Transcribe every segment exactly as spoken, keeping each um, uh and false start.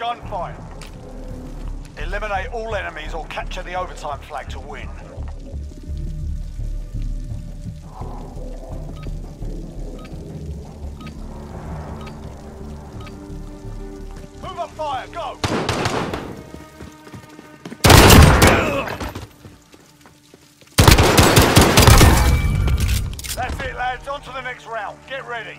gunfight. Eliminate all enemies or capture the overtime flag to win. Move up fire, go! That's it, lads. On to the next round. Get ready.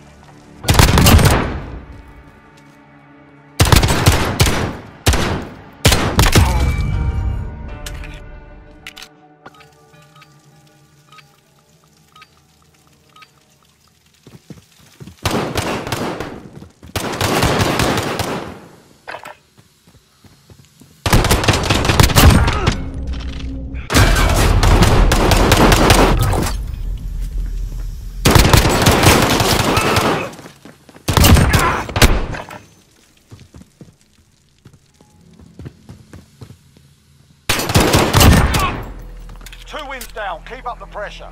Two wins down, keep up the pressure.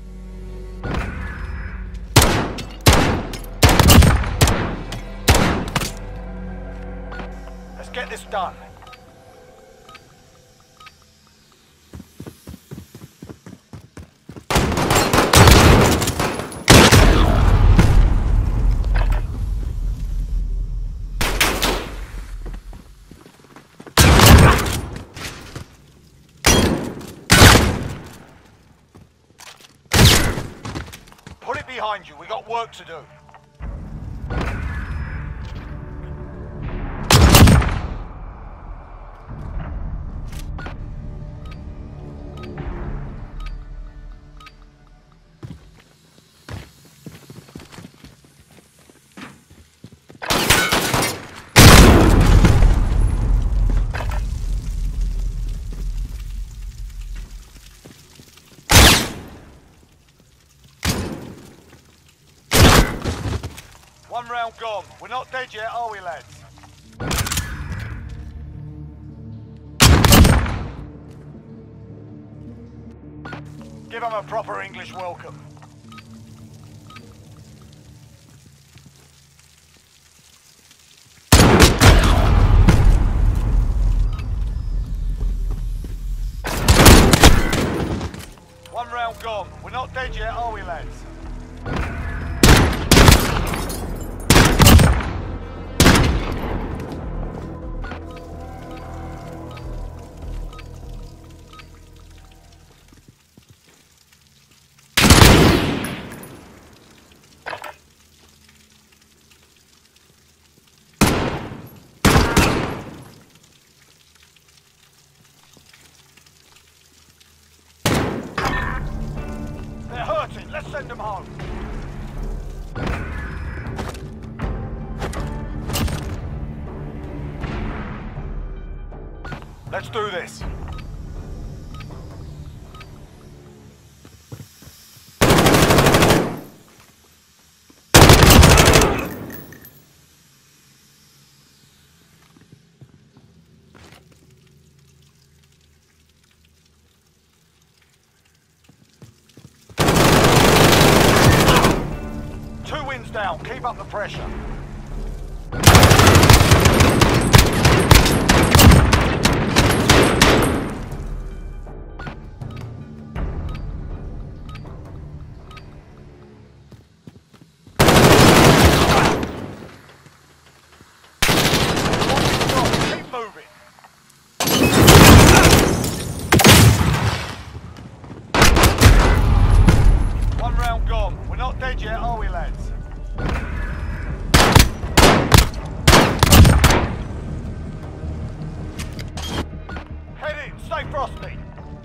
Let's get this done. Put it behind you, we got work to do. One round gone. We're not dead yet, are we, lads? Give them a proper English welcome. One round gone. We're not dead yet, are we, lads? Let's send them home. Let's do this. Down, keep up the pressure. Keep moving. One round gone. We're not dead yet, are we, lads? Head in, stay frosty.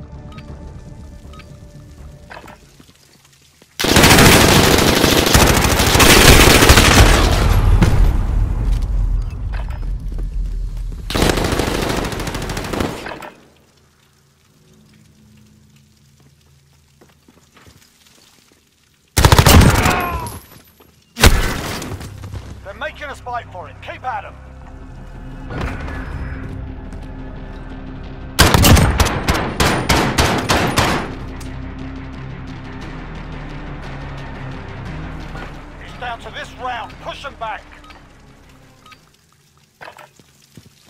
They're making us fight for it. Keep at them. It's down to this round. Push them back.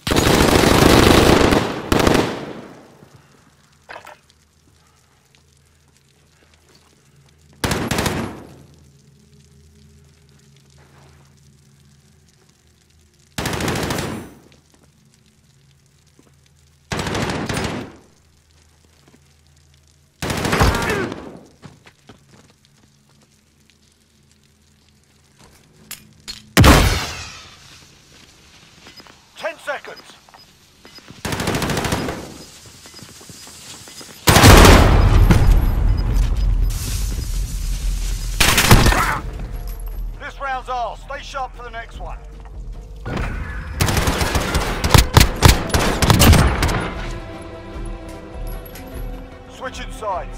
seconds. This round's ours. Stay sharp for the next one. Switching sides.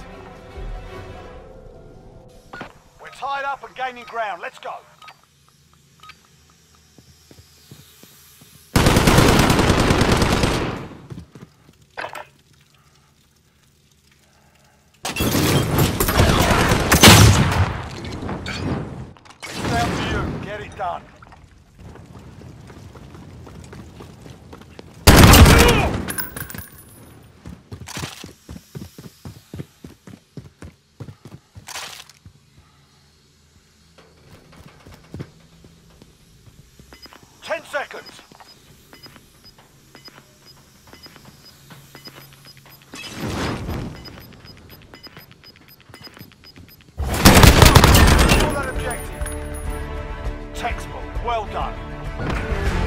We're tied up and gaining ground. Let's go. It's down to you. Get it done. Ten seconds. Control that objective. Textbook. Well done.